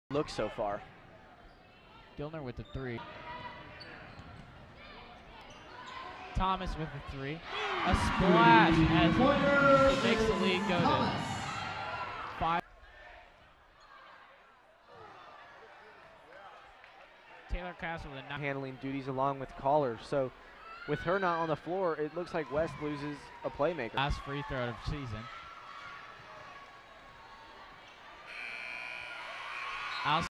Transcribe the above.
look so far. Gilner with the 3. Thomas with the 3. A splash as it makes the lead go to 5. Taylor Castle with a 9. Handling duties along with Caller. So with her not on the floor, it looks like West loses a playmaker. Last free throw of the season.